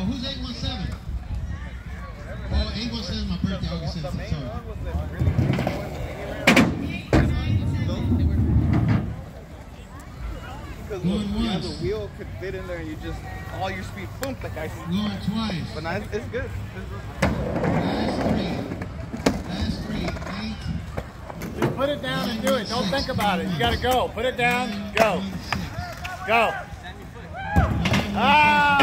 who's 817? Oh, 817 is my birthday, August 6th. Sorry. Because the wheel could fit in there and you just, all your speed, boom, the guy. Going twice. But now it's good. Last three, 8. Just put it down and do it. Don't think about it. You gotta go. Put it down, go. Go. Ah!